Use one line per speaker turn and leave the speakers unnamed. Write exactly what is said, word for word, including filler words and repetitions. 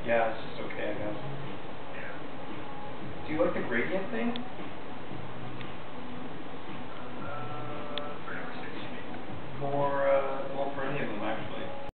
Yeah, it's just okay, I guess. Do you like the gradient thing?
Uh, for number six, you mean?
More,